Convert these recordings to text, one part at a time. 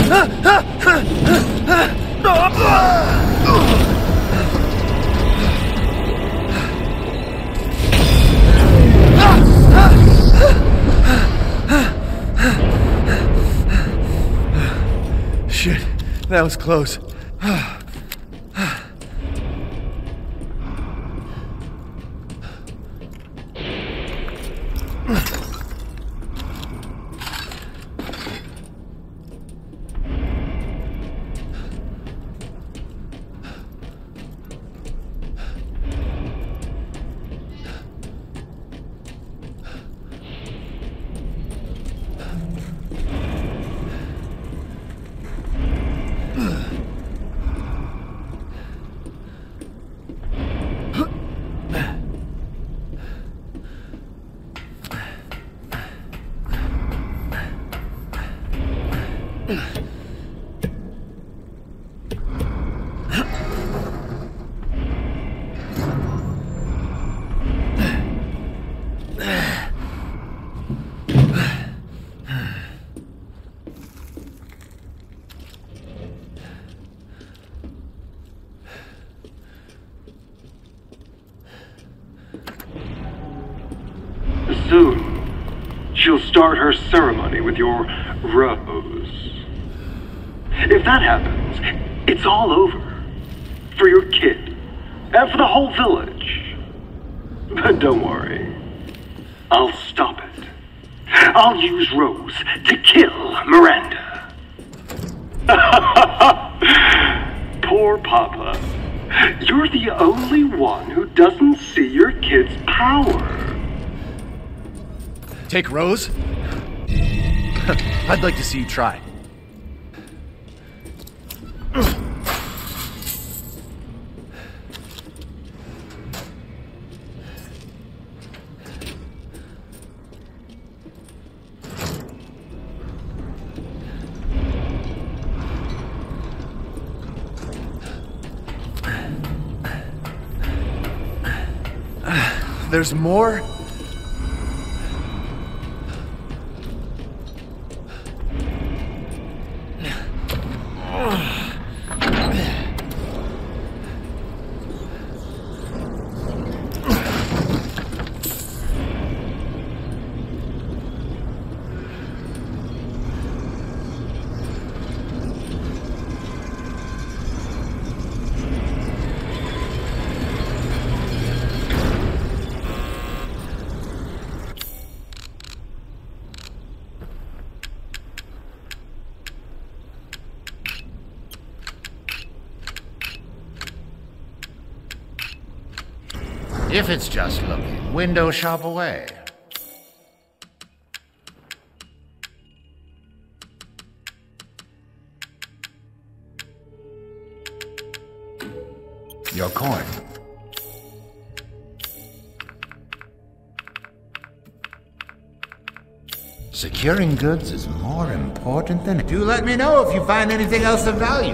Shit, that was close. Soon, she'll start her ceremony with your rose. If that happens, it's all over. For your kid. And for the whole village. But don't worry. I'll stop it. I'll use Rose to kill Miranda. Poor Papa. You're the only one who doesn't see your kid's power. Take Rose? I'd like to see you try. There's more? If it's just looking, window shop away. Your coin. Securing goods is more important than... Do let me know if you find anything else of value.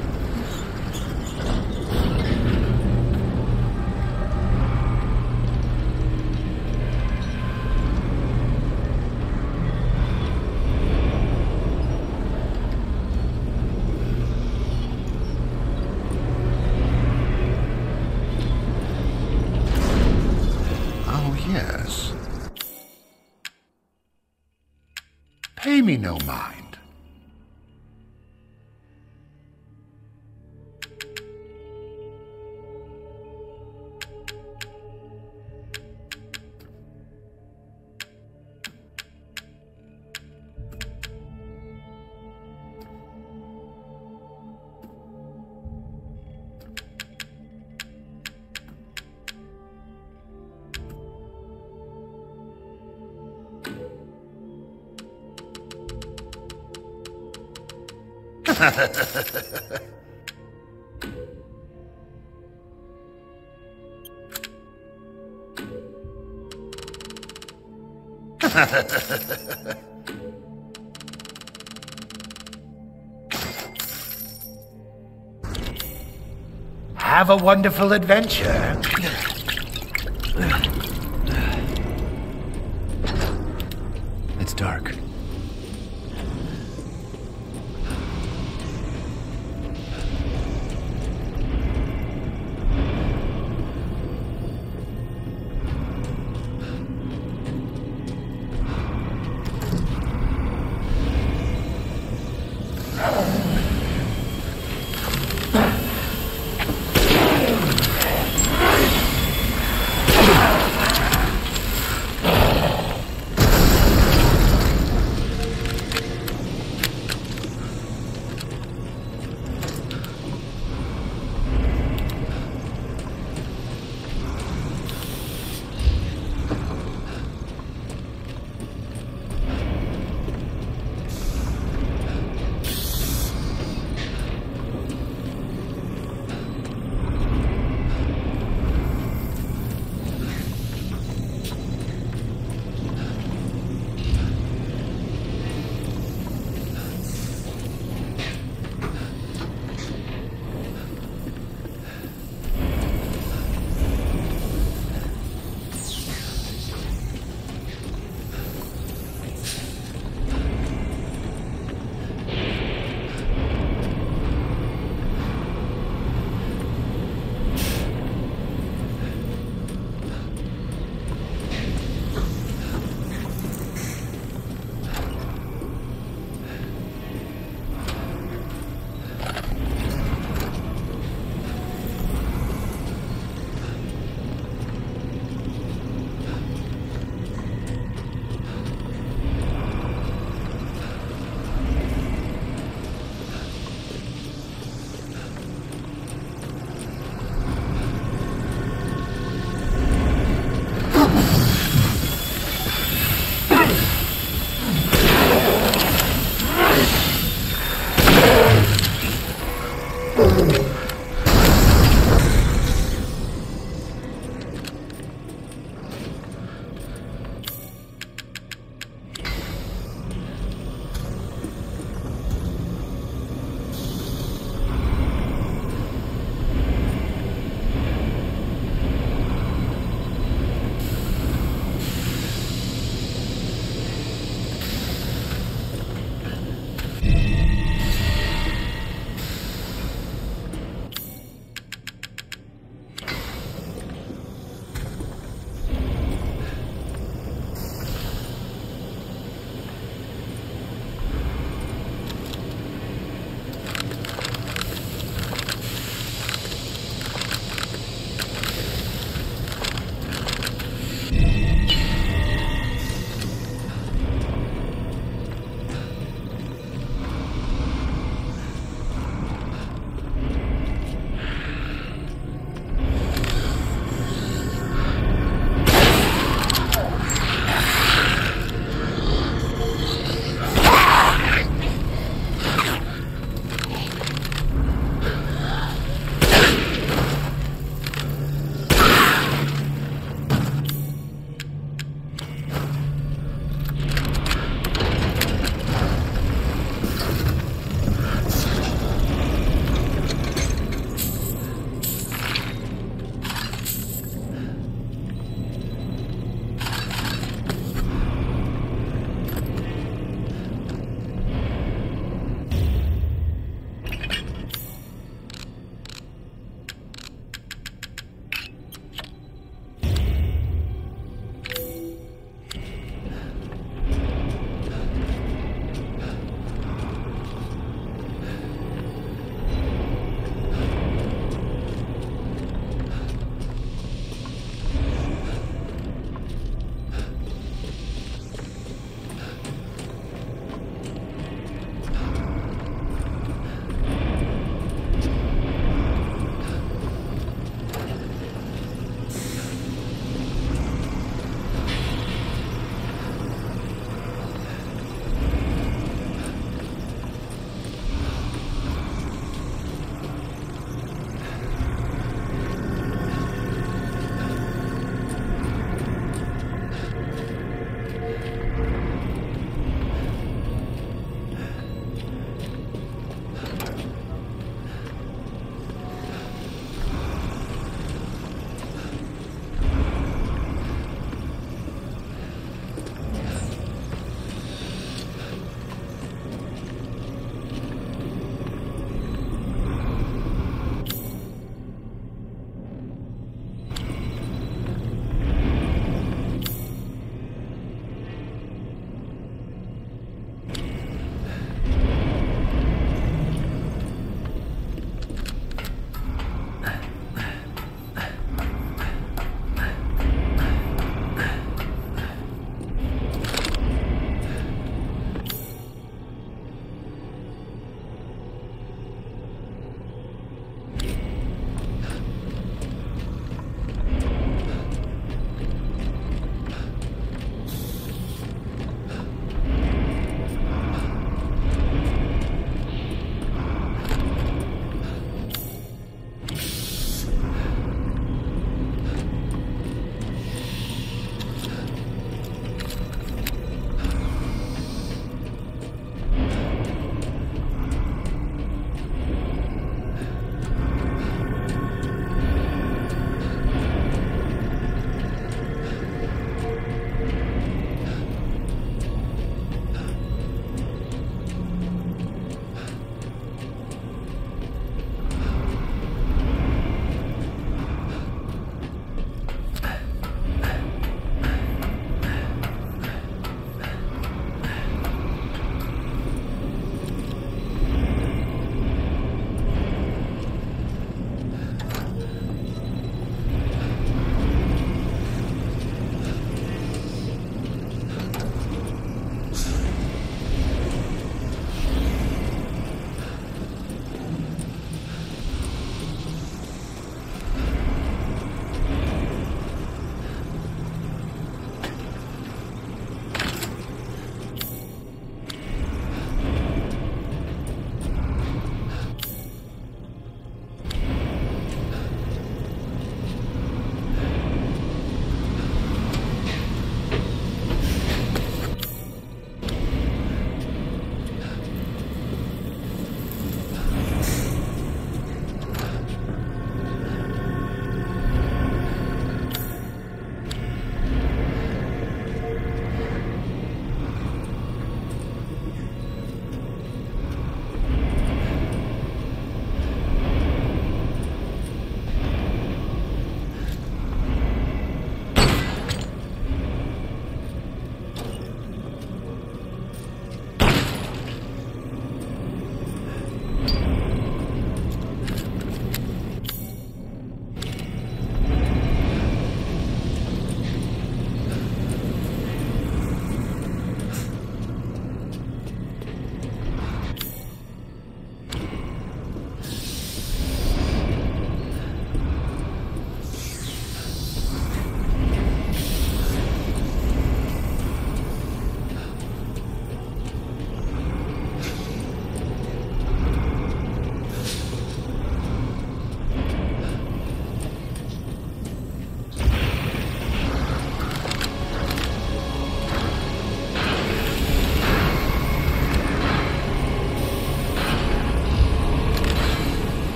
Yes. Pay me no mind. Have a wonderful adventure. It's dark.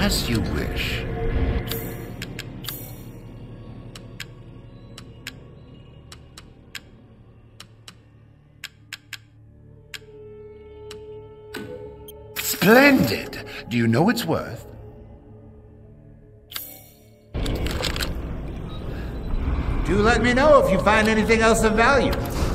As you wish. Splendid! Do you know its worth? Do let me know if you find anything else of value.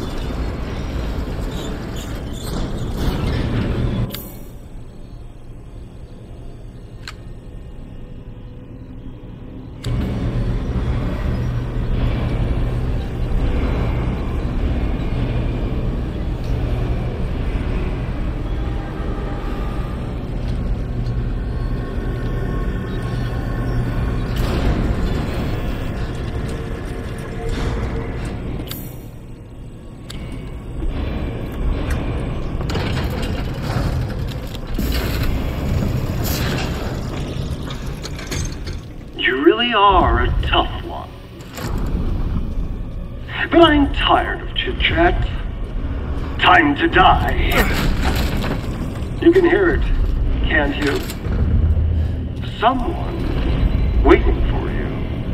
Are a tough one. But I'm tired of chit-chat. Time to die. You can hear it, can't you? Someone waiting for you.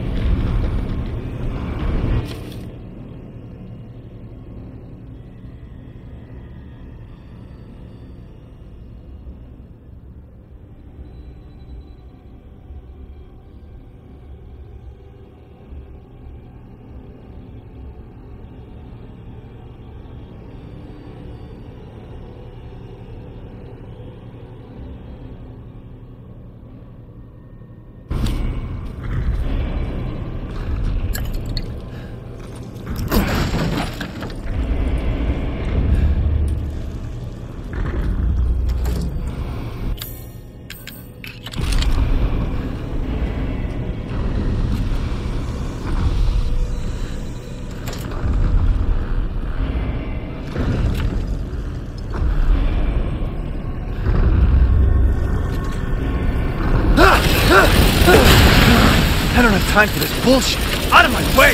I don't have time for this bullshit. Out of my way!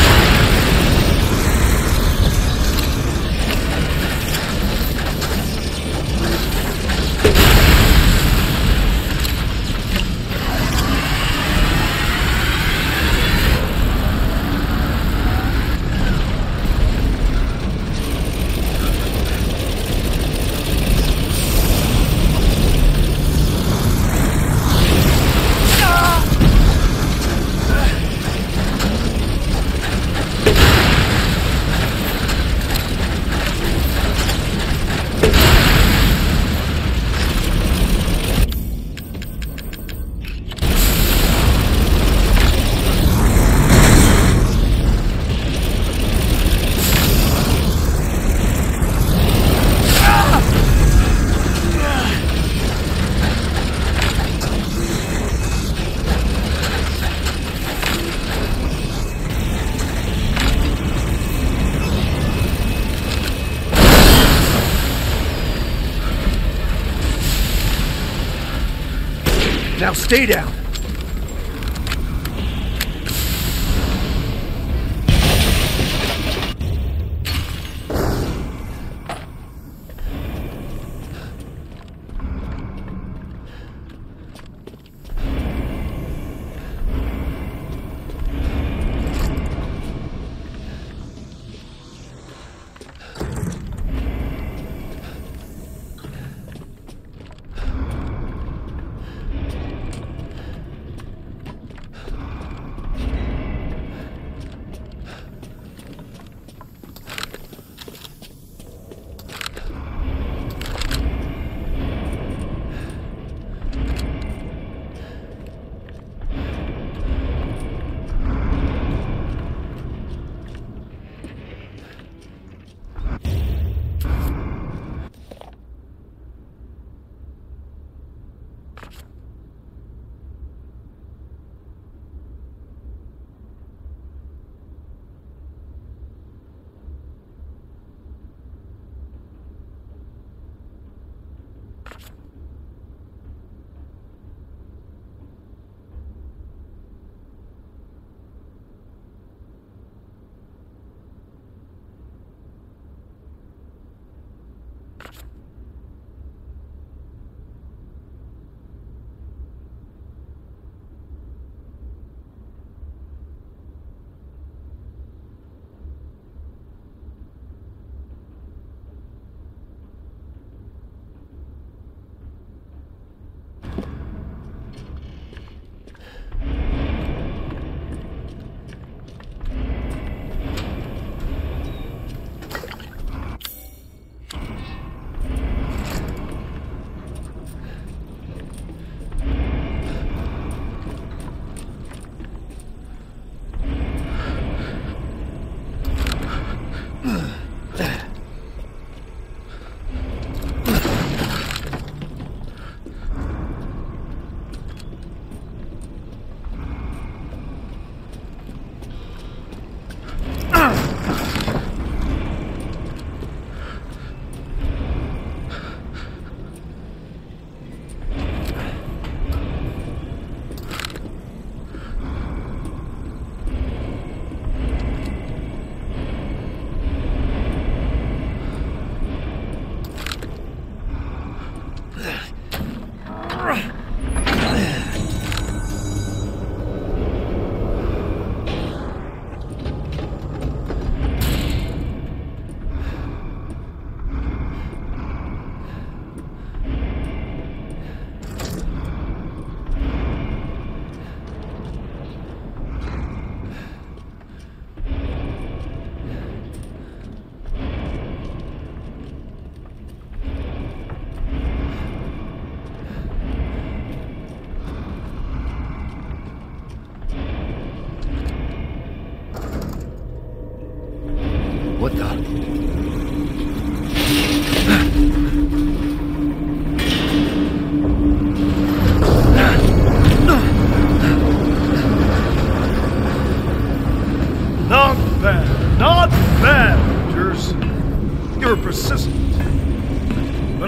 Now stay down.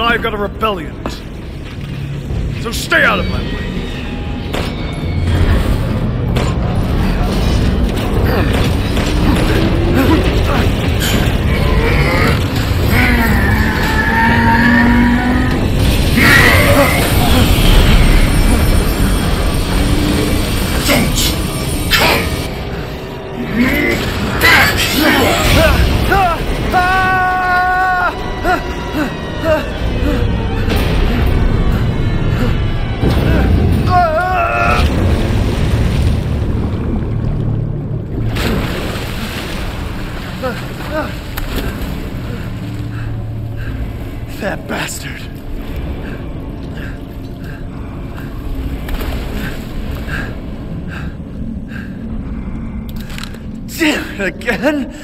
I've got a rebellion. So stay out of my way. That bastard. Damn it again.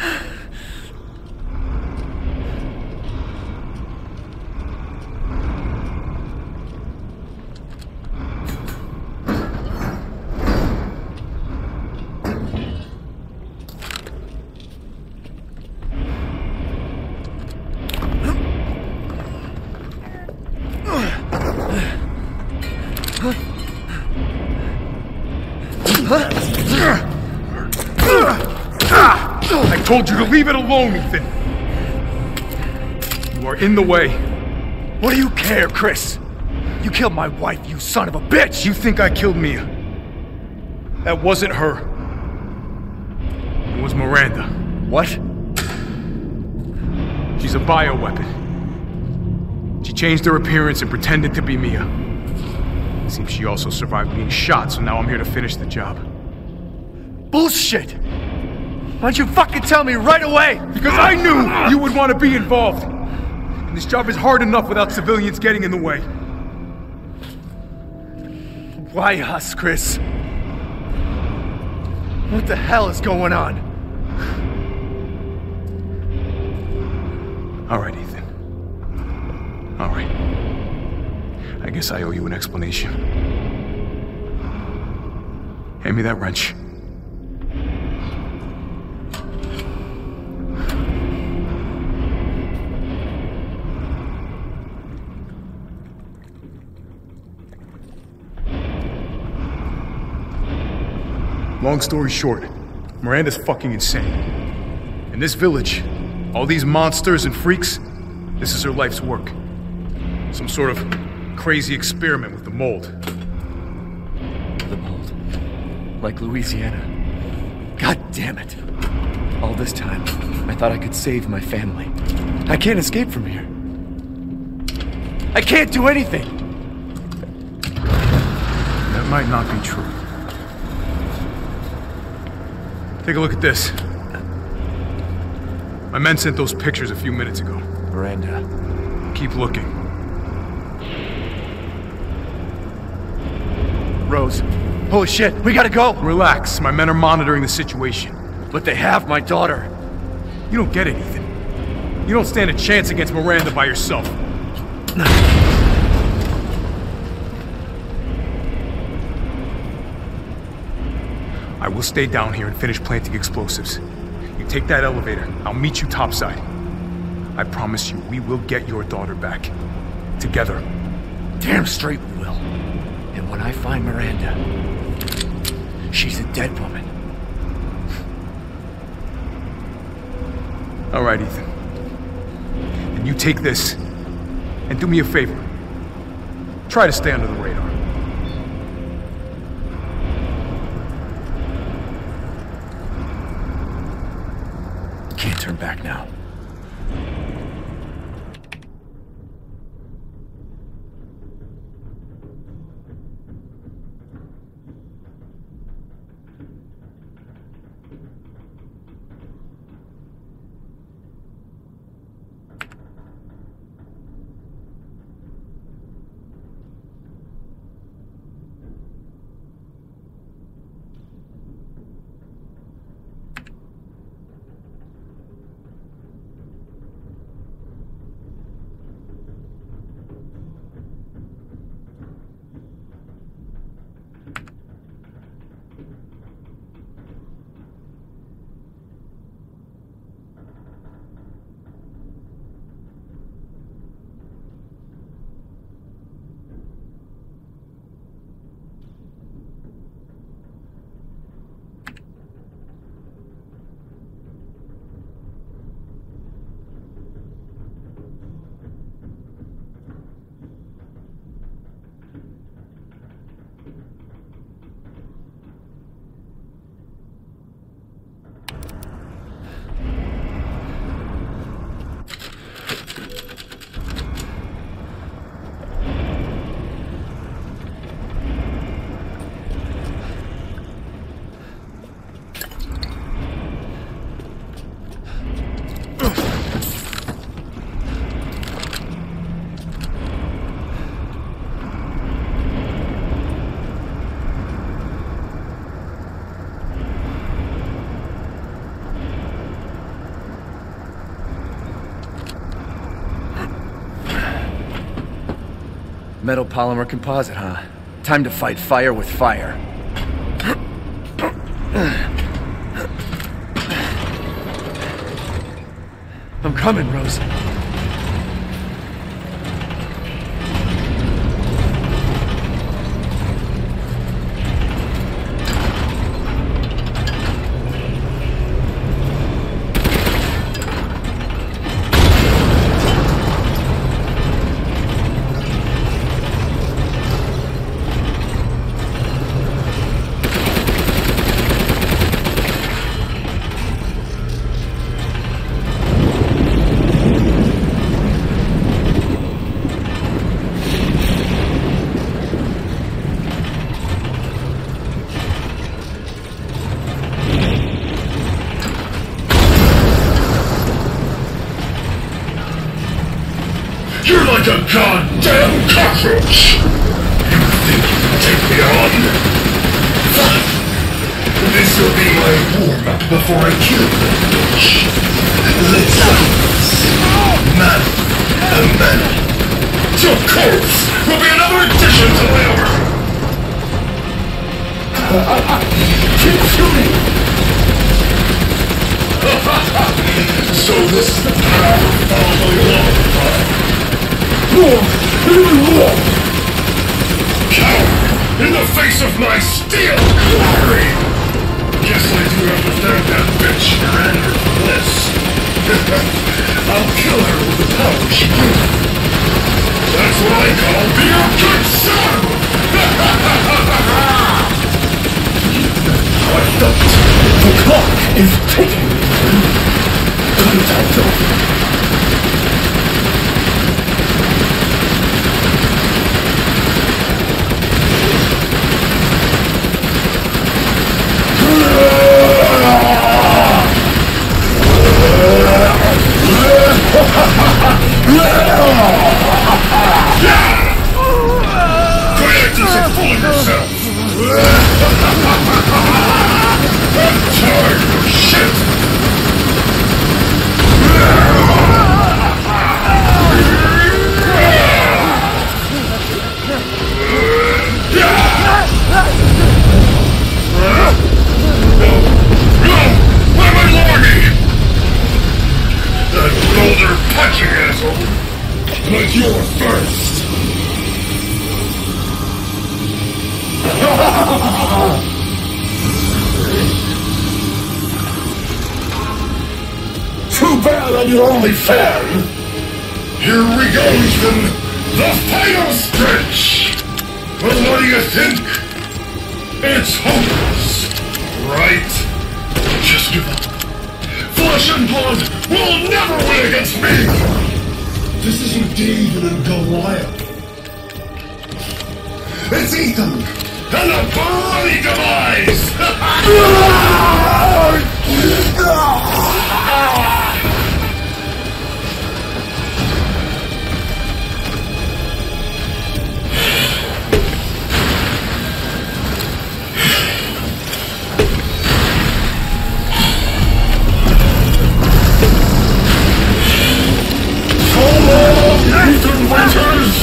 I told you to leave it alone, Ethan! You are in the way. What do you care, Chris? You killed my wife, you son of a bitch! You think I killed Mia? That wasn't her. It was Miranda. What? She's a bioweapon. She changed her appearance and pretended to be Mia. Seems she also survived being shot, so now I'm here to finish the job. Bullshit! Why don't you fucking tell me right away? Because I knew you would want to be involved. And this job is hard enough without civilians getting in the way. Why us, Chris? What the hell is going on? All right, Ethan. All right. I guess I owe you an explanation. Hand me that wrench. Long story short, Miranda's fucking insane. In this village, all these monsters and freaks, this is her life's work. Some sort of crazy experiment with the mold. The mold. Like Louisiana. God damn it. All this time, I thought I could save my family. I can't escape from here. I can't do anything! That might not be true. Take a look at this. My men sent those pictures a few minutes ago. Miranda. Keep looking. Rose. Holy shit, we gotta go! Relax, my men are monitoring the situation. But they have my daughter. You don't get it, Ethan. You don't stand a chance against Miranda by yourself. I will stay down here and finish planting explosives. You take that elevator. I'll meet you topside. I promise you, we will get your daughter back. Together. Damn straight we will. And when I find Miranda, she's a dead woman. All right, Ethan. And you take this, and do me a favor. Try to stay under the radar. Can't turn back now. Metal polymer composite, huh? Time to fight fire with fire. I'm coming, Rose. You're like a goddamn cockroach! You think you can take me on? Fine! This'll be my warm-up before I kill the bitch. Let's silence. Man, a man. Your corpse will be another addition to my armor! Keep shooting! So this is the power of following along. More! Even more! Coward! In the face of my steel glory! Guess I do have to thank that bitch for her bliss. I'll kill her with the power she gave me. That's what I call being a good son! I felt the clock is ticking. Couldn't I though? Quit just fooling yourself! I'm tired of your shit! Punching asshole! But you're first! Too bad I'm your only fan! Here we go, Ethan! The final stretch! Well, what do you think? It's hopeless, right? Just give up. Flesh and blood will never win against me! This isn't David and Goliath. It's Ethan! And a bloody demise! Ethan Winters!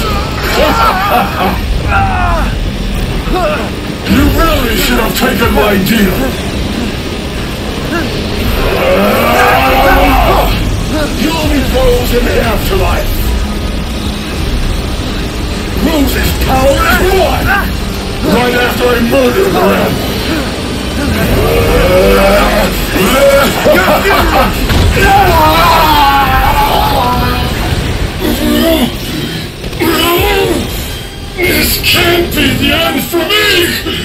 You really should have taken my deal! You'll be Rose in the afterlife! Rose's power is one! Right after I murder her! This can't be the end for me!